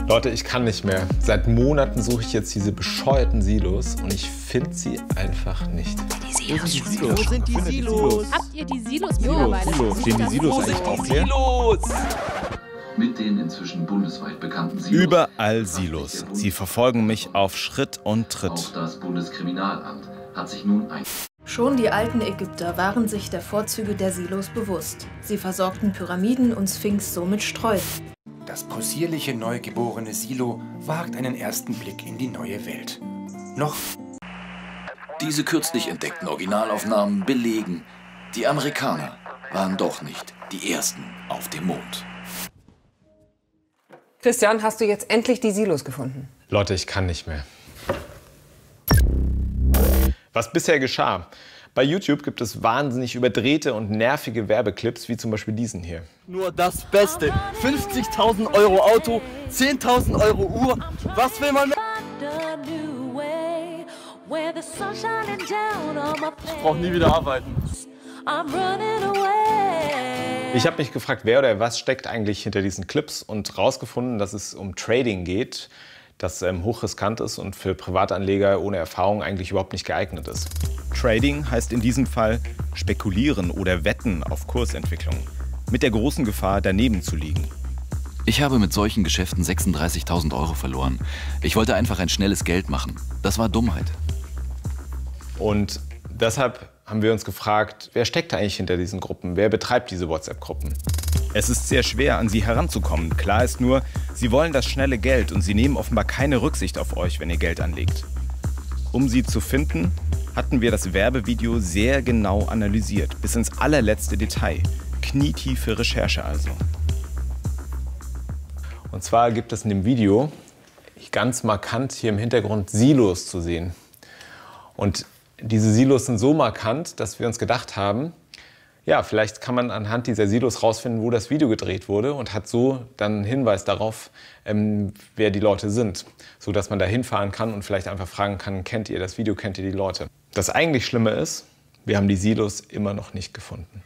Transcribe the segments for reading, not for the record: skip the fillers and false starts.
Leute, ich kann nicht mehr. Seit Monaten suche ich jetzt diese bescheuerten Silos und ich finde sie einfach nicht. Wo sind die Silos? Habt ihr die Silos mittlerweile? Stehen die Silos eigentlich auch leer? Mit den inzwischen bundesweit bekannten Silos. Überall Silos. Sie verfolgen mich auf Schritt und Tritt. Auch das Bundeskriminalamt hat sich nun ein... Schon die alten Ägypter waren sich der Vorzüge der Silos bewusst. Sie versorgten Pyramiden und Sphinx so mit Streu. Das possierliche neugeborene Silo wagt einen ersten Blick in die neue Welt. Noch Diese kürzlich entdeckten Originalaufnahmen belegen, die Amerikaner waren doch nicht die Ersten auf dem Mond. Christian, hast du jetzt endlich die Silos gefunden? Leute, ich kann nicht mehr. Was bisher geschah? Bei YouTube gibt es wahnsinnig überdrehte und nervige Werbeclips, wie zum Beispiel diesen hier. Nur das Beste. 50.000 Euro Auto, 10.000 Euro Uhr. Was will man mehr? Ich brauche nie wieder arbeiten. Ich habe mich gefragt, wer oder was steckt eigentlich hinter diesen Clips und rausgefunden, dass es um Trading geht, das hochriskant ist und für Privatanleger ohne Erfahrung eigentlich überhaupt nicht geeignet ist. Trading heißt in diesem Fall spekulieren oder wetten auf Kursentwicklungen. Mit der großen Gefahr, daneben zu liegen. Ich habe mit solchen Geschäften 36.000 Euro verloren. Ich wollte einfach ein schnelles Geld machen. Das war Dummheit. Und deshalb haben wir uns gefragt, wer steckt eigentlich hinter diesen Gruppen? Wer betreibt diese WhatsApp-Gruppen? Es ist sehr schwer, an sie heranzukommen. Klar ist nur, sie wollen das schnelle Geld und sie nehmen offenbar keine Rücksicht auf euch, wenn ihr Geld anlegt. Um sie zu finden, hatten wir das Werbevideo sehr genau analysiert, bis ins allerletzte Detail. Knietiefe Recherche also. Und zwar gibt es in dem Video ganz markant hier im Hintergrund Silos zu sehen. Und diese Silos sind so markant, dass wir uns gedacht haben, ja, vielleicht kann man anhand dieser Silos rausfinden, wo das Video gedreht wurde und hat so dann einen Hinweis darauf, wer die Leute sind, so dass man da hinfahren kann und vielleicht einfach fragen kann, kennt ihr das Video, kennt ihr die Leute? Das eigentlich Schlimme ist, wir haben die Silos immer noch nicht gefunden.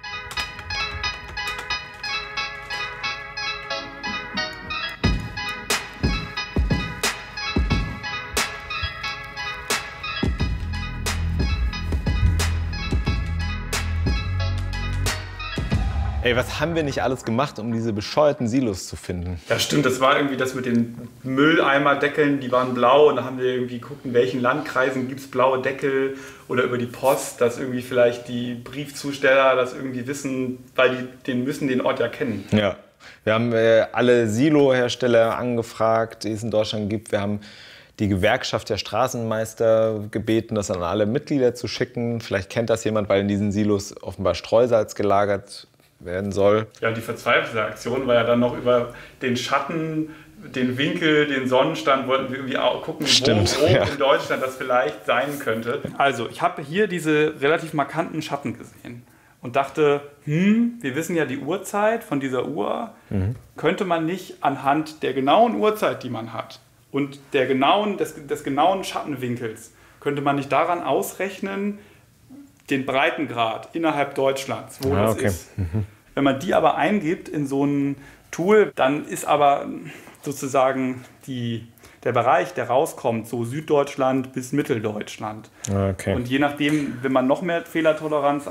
Ey, was haben wir nicht alles gemacht, um diese bescheuerten Silos zu finden? Ja, stimmt. Das war irgendwie das mit den Mülleimerdeckeln, die waren blau. Und da haben wir irgendwie geguckt, in welchen Landkreisen gibt es blaue Deckel. Oder über die Post, dass irgendwie vielleicht die Briefzusteller das irgendwie wissen, weil die müssen den Ort ja kennen. Ja, wir haben alle Silo-Hersteller angefragt, die es in Deutschland gibt. Wir haben die Gewerkschaft der Straßenmeister gebeten, das an alle Mitglieder zu schicken. Vielleicht kennt das jemand, weil in diesen Silos offenbar Streusalz gelagert werden soll. Ja, die verzweifelte Aktion war ja dann noch über den Schatten, den Winkel, den Sonnenstand, wollten wir irgendwie auch gucken, Stimmt, wo ja. in Deutschland das vielleicht sein könnte. Also, ich habe hier diese relativ markanten Schatten gesehen und dachte, wir wissen ja die Uhrzeit von dieser Uhr, könnte man nicht anhand der genauen Uhrzeit, die man hat und der des genauen Schattenwinkels, könnte man nicht daran ausrechnen, den Breitengrad innerhalb Deutschlands, wo das ist. Wenn man die aber eingibt in so ein Tool, dann ist aber sozusagen der Bereich, der rauskommt, so Süddeutschland bis Mitteldeutschland. Okay. Und je nachdem, wenn man noch mehr Fehlertoleranz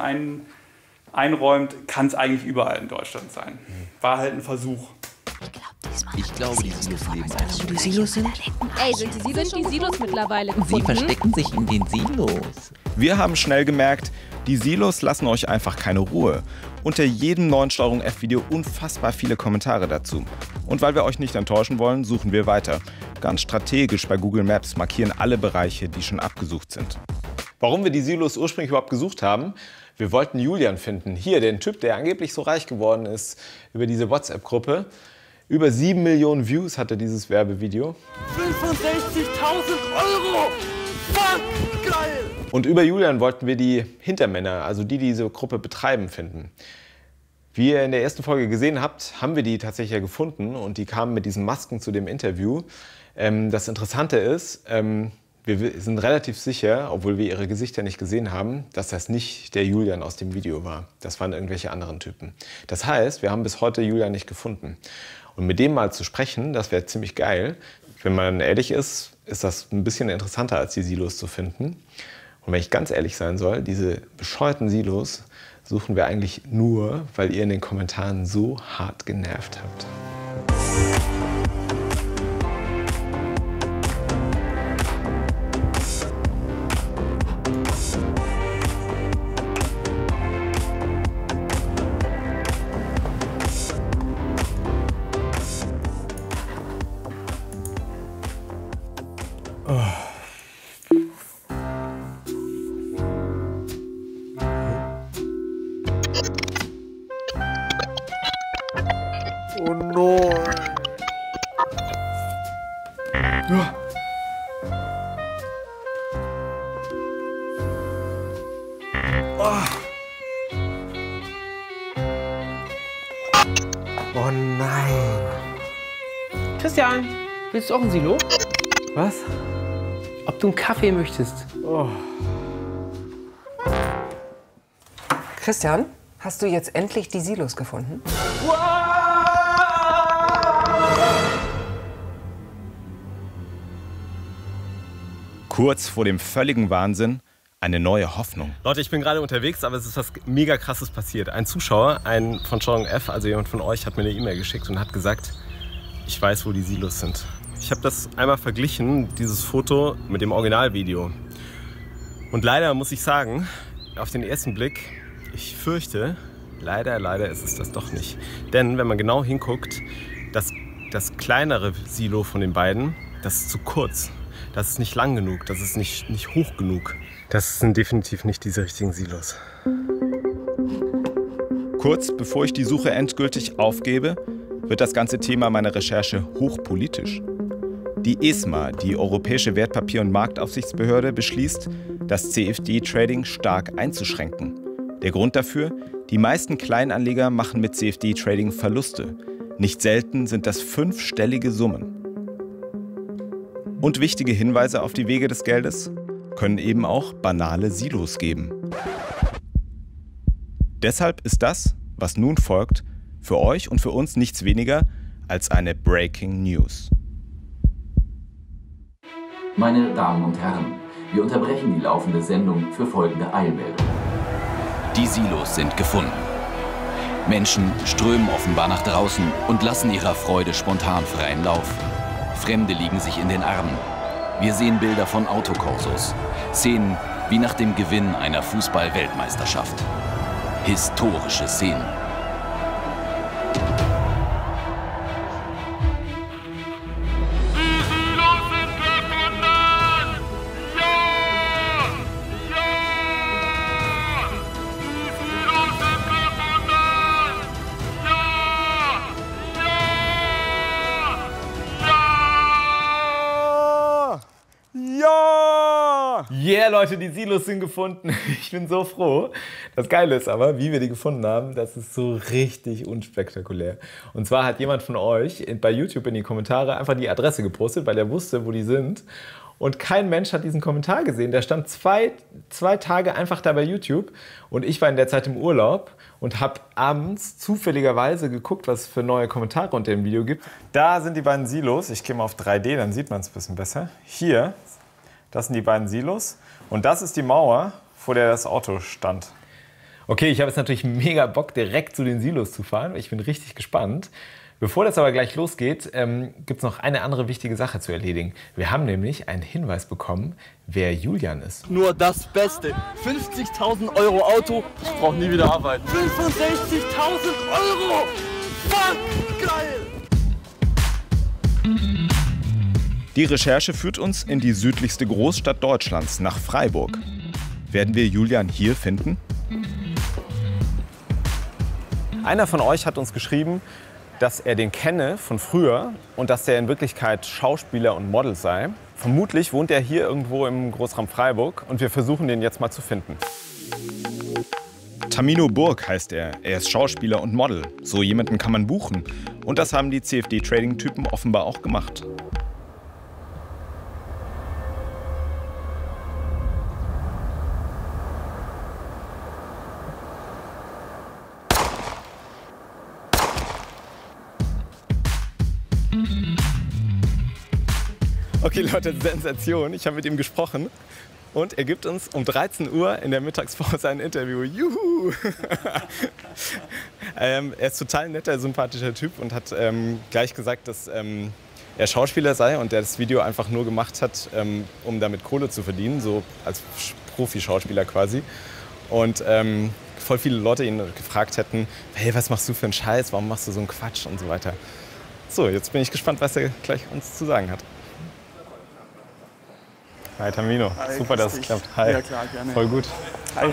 einräumt, kann es eigentlich überall in Deutschland sein. War halt ein Versuch. Ich glaube, die Silos leben auch. Wo die Silos sind? Ey, sind die Silos mittlerweile gefunden? Sie verstecken sich in den Silos. Wir haben schnell gemerkt, die Silos lassen euch einfach keine Ruhe. Unter jedem neuen Steuerung F-Video unfassbar viele Kommentare dazu. Und weil wir euch nicht enttäuschen wollen, suchen wir weiter. Ganz strategisch bei Google Maps markieren alle Bereiche, die schon abgesucht sind. Warum wir die Silos ursprünglich überhaupt gesucht haben? Wir wollten Julian finden. Hier, den Typ, der angeblich so reich geworden ist über diese WhatsApp-Gruppe. Über 7 Millionen Views hatte dieses Werbevideo. 65.000 Euro! Fuck, geil! Und über Julian wollten wir die Hintermänner, also die diese Gruppe betreiben, finden. Wie ihr in der ersten Folge gesehen habt, haben wir die tatsächlich ja gefunden und die kamen mit diesen Masken zu dem Interview. Das Interessante ist, wir sind relativ sicher, obwohl wir ihre Gesichter nicht gesehen haben, dass das nicht der Julian aus dem Video war. Das waren irgendwelche anderen Typen. Das heißt, wir haben bis heute Julian nicht gefunden. Und mit dem mal zu sprechen, das wäre ziemlich geil. Wenn man ehrlich ist, ist das ein bisschen interessanter, als die Silos zu finden. Und wenn ich ganz ehrlich sein soll, diese bescheuerten Silos suchen wir eigentlich nur, weil ihr in den Kommentaren so hart genervt habt. Oh nein. Oh nein. Christian, willst du auch ein Silo? Was? Ob du einen Kaffee möchtest? Oh. Christian, hast du jetzt endlich die Silos gefunden? Kurz vor dem völligen Wahnsinn eine neue Hoffnung. Leute, ich bin gerade unterwegs, aber es ist was mega Krasses passiert. Ein Zuschauer, ein von Steuerung F, also jemand von euch, hat mir eine E-Mail geschickt und hat gesagt, ich weiß, wo die Silos sind. Ich habe das einmal verglichen, dieses Foto, mit dem Originalvideo. Und leider muss ich sagen, auf den ersten Blick, ich fürchte, leider ist es das doch nicht. Denn wenn man genau hinguckt, das kleinere Silo von den beiden, das ist zu kurz. Das ist nicht lang genug, das ist nicht hoch genug. Das sind definitiv nicht diese richtigen Silos. Kurz bevor ich die Suche endgültig aufgebe, wird das ganze Thema meiner Recherche hochpolitisch. Die ESMA, die Europäische Wertpapier- und Marktaufsichtsbehörde, beschließt, das CFD-Trading stark einzuschränken. Der Grund dafür? Die meisten Kleinanleger machen mit CFD-Trading Verluste. Nicht selten sind das 5-stellige Summen. Und wichtige Hinweise auf die Wege des Geldes können eben auch banale Silos geben. Deshalb ist das, was nun folgt, für euch und für uns nichts weniger als eine Breaking News. Meine Damen und Herren, wir unterbrechen die laufende Sendung für folgende Eilmeldung. Die Silos sind gefunden. Menschen strömen offenbar nach draußen und lassen ihrer Freude spontan freien Lauf. Fremde liegen sich in den Armen. Wir sehen Bilder von Autokorsos. Szenen wie nach dem Gewinn einer Fußball-Weltmeisterschaft. Historische Szenen. Yeah, Leute, die Silos sind gefunden. Ich bin so froh. Das Geile ist aber, wie wir die gefunden haben, das ist so richtig unspektakulär. Und zwar hat jemand von euch bei YouTube in die Kommentare einfach die Adresse gepostet, weil er wusste, wo die sind. Und kein Mensch hat diesen Kommentar gesehen. Der stand zwei Tage einfach da bei YouTube. Und ich war in der Zeit im Urlaub und habe abends zufälligerweise geguckt, was es für neue Kommentare unter dem Video gibt. Da sind die beiden Silos. Ich gehe mal auf 3D, dann sieht man es ein bisschen besser. Hier. Das sind die beiden Silos und das ist die Mauer, vor der das Auto stand. Okay, ich habe jetzt natürlich mega Bock, direkt zu den Silos zu fahren. Ich bin richtig gespannt. Bevor das aber gleich losgeht, gibt es noch eine andere wichtige Sache zu erledigen. Wir haben nämlich einen Hinweis bekommen, wer Julian ist. Nur das Beste. 50.000 Euro Auto, ich brauche nie wieder arbeiten. 65.000 Euro! Fuck, geil! Die Recherche führt uns in die südlichste Großstadt Deutschlands, nach Freiburg. Werden wir Julian hier finden? Einer von euch hat uns geschrieben, dass er den kenne von früher und dass er in Wirklichkeit Schauspieler und Model sei. Vermutlich wohnt er hier irgendwo im Großraum Freiburg und wir versuchen, den jetzt mal zu finden. Tamino Burg heißt er. Er ist Schauspieler und Model. So jemanden kann man buchen. Und das haben die CFD-Trading-Typen offenbar auch gemacht. Okay, Leute, Sensation. Ich habe mit ihm gesprochen und er gibt uns um 13 Uhr in der Mittagspause ein Interview. Juhu! Er ist total netter, sympathischer Typ und hat gleich gesagt, dass er Schauspieler sei und der das Video einfach nur gemacht hat, um damit Kohle zu verdienen, so als Profi-Schauspieler quasi. Und voll viele Leute ihn gefragt hätten, hey, was machst du für einen Scheiß, warum machst du so einen Quatsch und so weiter. So, jetzt bin ich gespannt, was er gleich uns zu sagen hat. Hi Tamino, hi, super, dass es klappt. Hi, ja, klar, gerne. Voll gut. Hi,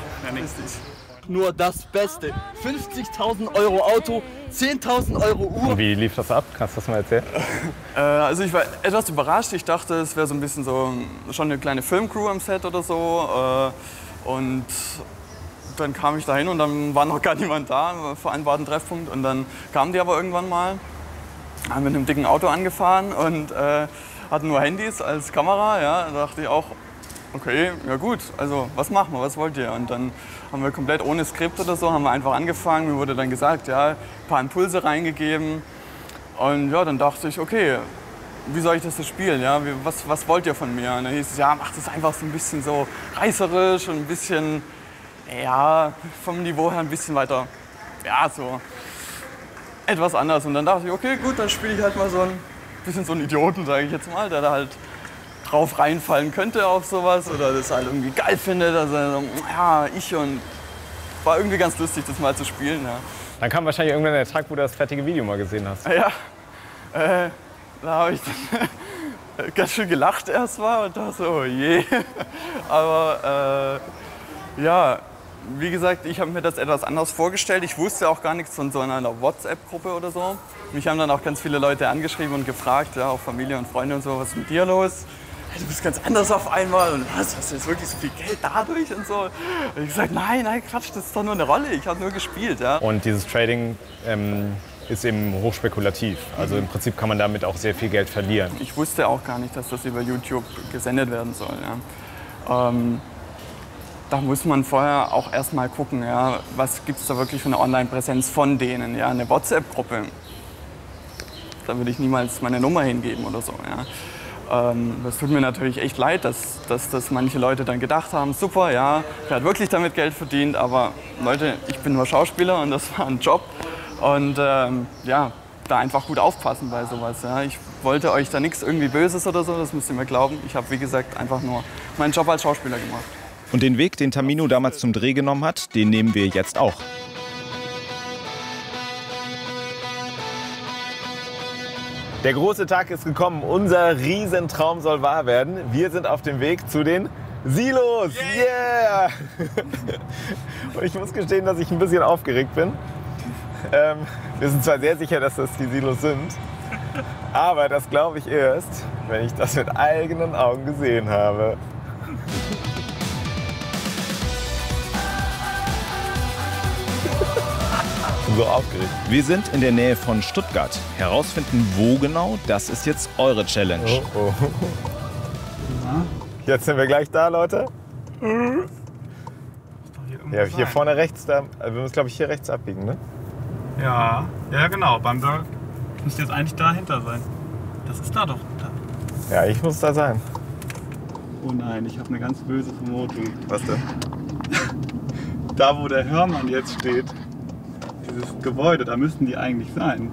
nur das Beste. 50.000 Euro Auto, 10.000 Euro Uhr. Und wie lief das ab? Kannst du das mal erzählen? Also ich war etwas überrascht. Ich dachte, es wäre so ein bisschen so schon eine kleine Filmcrew am Set oder so. Und dann kam ich da hin und dann war noch gar niemand da, vereinbarten Treffpunkt. Und dann kamen die aber irgendwann mal, haben mit einem dicken Auto angefahren und hatten nur Handys als Kamera. Ja. Da dachte ich auch, okay, ja gut, also was machen wir, was wollt ihr? Und dann haben wir komplett ohne Skript oder so, haben wir einfach angefangen. Mir wurde dann gesagt, ja, ein paar Impulse reingegeben. Und ja, dann dachte ich, okay, wie soll ich das so spielen? Ja? Was wollt ihr von mir? Und dann hieß es, ja, macht es einfach so ein bisschen so reißerisch und ein bisschen, ja, vom Niveau her ein bisschen weiter, ja, so etwas anders. Und dann dachte ich, okay, gut, dann spiele ich halt mal so ein bisschen so einen Idioten, sage ich jetzt mal, der da halt drauf reinfallen könnte auf sowas oder das halt irgendwie geil findet. Also, ja, war irgendwie ganz lustig, das mal zu spielen. Ja. Dann kam wahrscheinlich irgendwann der Tag, wo du das fertige Video mal gesehen hast. Ja, da habe ich dann ganz schön gelacht erst mal und dachte so, oh je. Aber ja, wie gesagt, ich habe mir das etwas anders vorgestellt. Ich wusste auch gar nichts von so einer WhatsApp-Gruppe oder so. Mich haben dann auch ganz viele Leute angeschrieben und gefragt, ja, auch Familie und Freunde und so, was ist mit dir los? Du bist ganz anders auf einmal und was, hast du jetzt wirklich so viel Geld dadurch und so? Und ich gesagt, nein, Quatsch, das ist doch nur eine Rolle, ich habe nur gespielt. Ja. Und dieses Trading ist eben hochspekulativ, also im Prinzip kann man damit auch sehr viel Geld verlieren. Ich wusste auch gar nicht, dass das über YouTube gesendet werden soll. Ja. Da muss man vorher auch erstmal gucken, ja, was gibt es da wirklich für eine Online-Präsenz von denen, ja, eine WhatsApp-Gruppe. Da würde ich niemals meine Nummer hingeben oder so. Ja. Das tut mir natürlich echt leid, dass manche Leute dann gedacht haben, super, ja, er hat wirklich damit Geld verdient, aber Leute, ich bin nur Schauspieler und das war ein Job. Und ja, da einfach gut aufpassen bei sowas. Ja. Ich wollte euch da nichts irgendwie Böses oder so, das müsst ihr mir glauben. Ich habe, wie gesagt, einfach nur meinen Job als Schauspieler gemacht. Und den Weg, den Tamino damals zum Dreh genommen hat, den nehmen wir jetzt auch. Der große Tag ist gekommen. Unser Riesentraum soll wahr werden. Wir sind auf dem Weg zu den Silos. Yeah! Und ich muss gestehen, dass ich ein bisschen aufgeregt bin. Wir sind zwar sehr sicher, dass das die Silos sind, aber das glaube ich erst, wenn ich das mit eigenen Augen gesehen habe. So aufgeregt. Wir sind in der Nähe von Stuttgart. Herausfinden, wo genau, das ist jetzt eure Challenge. Oh, oh. Jetzt sind wir gleich da, Leute. Ja, hier vorne rechts, da, wir müssen, glaube ich, hier rechts abbiegen, ne? Ja, ja genau. Bamberg müsste jetzt eigentlich dahinter sein. Das ist da doch. Da. Ja, ich muss da sein. Oh nein, ich habe eine ganz böse Vermutung. Was denn? Da, wo der Hörmann jetzt steht. Dieses Gebäude, da müssten die eigentlich sein.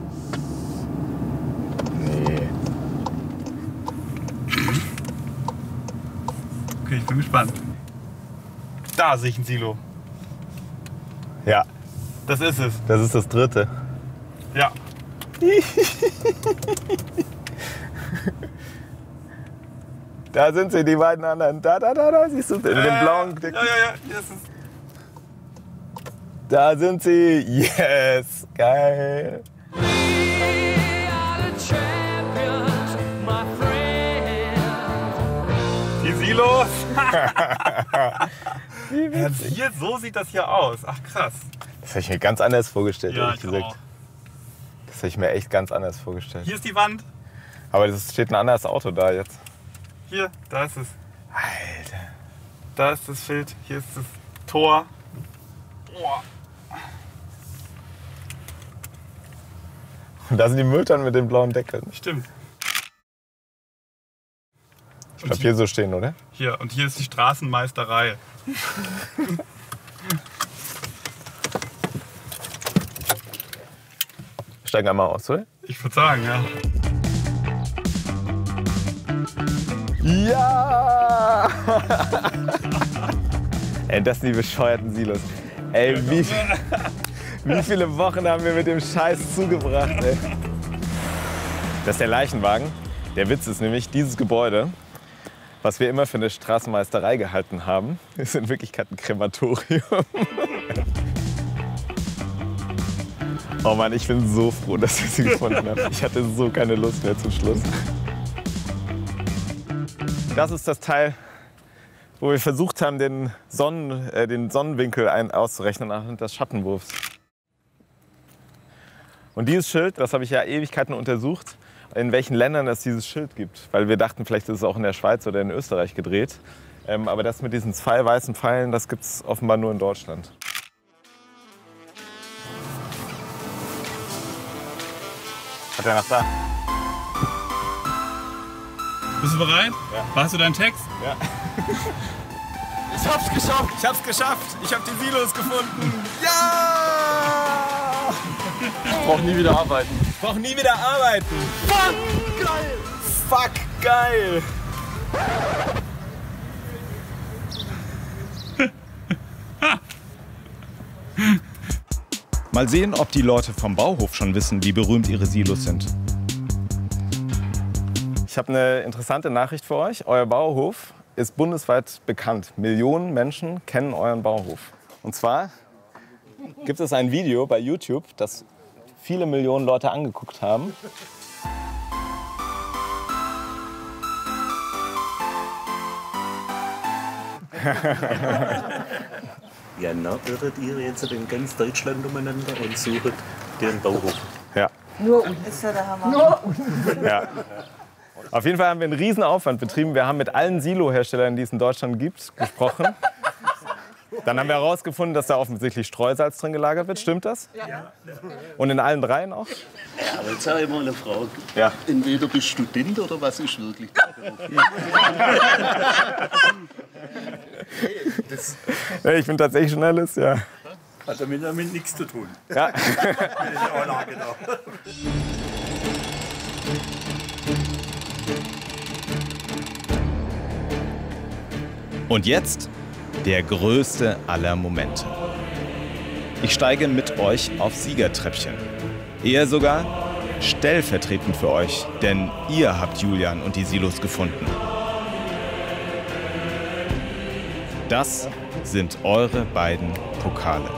Nee. Okay, ich bin gespannt. Da sehe ich ein Silo. Ja. Das ist es. Das ist das dritte. Ja. Da sind sie, die beiden anderen. Da, siehst du, in dem blauen. Ja, hier ist es. Da sind sie. Yes, geil. Die Silos. Hier, so sieht das hier aus. Ach krass. Das habe ich mir ganz anders vorgestellt, ja, ehrlich gesagt. Auch. Das habe ich mir echt ganz anders vorgestellt. Hier ist die Wand. Aber es steht ein anderes Auto da jetzt. Hier, da ist es. Alter. Da ist das Schild, hier ist das Tor. Boah. Und da sind die Mülltonnen mit den blauen Deckeln. Stimmt. Ich glaube, hier so stehen, oder? Hier, und hier ist die Straßenmeisterei. Steigen wir mal aus, oder? Ich würde sagen, ja. Ja! Ey, das sind die bescheuerten Silos. Ey, wie viele Wochen haben wir mit dem Scheiß zugebracht, ey? Das ist der Leichenwagen. Der Witz ist nämlich, dieses Gebäude, was wir immer für eine Straßenmeisterei gehalten haben, ist in Wirklichkeit ein Krematorium. Oh Mann, ich bin so froh, dass ich sie gefunden habe. Ich hatte so keine Lust mehr zum Schluss. Das ist das Teil, wo wir versucht haben, den Sonnenwinkel auszurechnen anhand des Schattenwurfs. Und dieses Schild, das habe ich ja Ewigkeiten untersucht, in welchen Ländern es dieses Schild gibt. Weil wir dachten, vielleicht ist es auch in der Schweiz oder in Österreich gedreht. Aber das mit diesen zwei weißen Pfeilen, das gibt es offenbar nur in Deutschland. Hat er noch da? Bist du bereit? Ja. Hast du deinen Text? Ja. Ich hab's geschafft! Ich hab's geschafft! Ich hab die Silos gefunden! Ja! Ich brauch nie wieder arbeiten. Ich brauch nie wieder arbeiten! Fuck! Geil! Fuck! Geil! Mal sehen, ob die Leute vom Bauhof schon wissen, wie berühmt ihre Silos sind. Ich habe eine interessante Nachricht für euch. Euer Bauhof ist bundesweit bekannt. Millionen Menschen kennen euren Bauhof. Und zwar gibt es ein Video bei YouTube, das viele Millionen Leute angeguckt haben. Ja, na, irret ihr jetzt in ganz Deutschland umeinander und sucht den Bauhof. Ja. Nur unten. Ist ja der Hammer. Nur unten. Ja. Auf jeden Fall haben wir einen riesen Aufwand betrieben. Wir haben mit allen Silo-Herstellern, die es in Deutschland gibt, gesprochen. Dann haben wir herausgefunden, dass da offensichtlich Streusalz drin gelagert wird. Stimmt das? Ja. Und in allen dreien auch? Ja, aber jetzt habe ich mal eine Frage. Ja. Entweder bist du Student oder was ist wirklich der Beruf? Ich bin tatsächlich Journalist, ja. Hat damit nichts zu tun. Ja. Und jetzt der größte aller Momente. Ich steige mit euch aufs Siegertreppchen. Eher sogar stellvertretend für euch, denn ihr habt Julian und die Silos gefunden. Das sind eure beiden Pokale.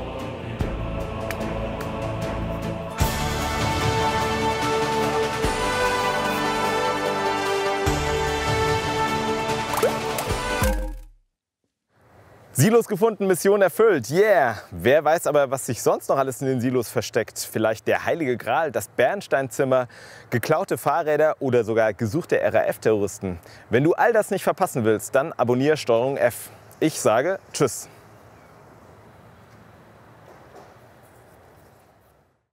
Silos gefunden, Mission erfüllt, yeah! Wer weiß aber, was sich sonst noch alles in den Silos versteckt? Vielleicht der Heilige Gral, das Bernsteinzimmer, geklaute Fahrräder oder sogar gesuchte RAF-Terroristen. Wenn du all das nicht verpassen willst, dann abonniere Steuerung F. Ich sage Tschüss.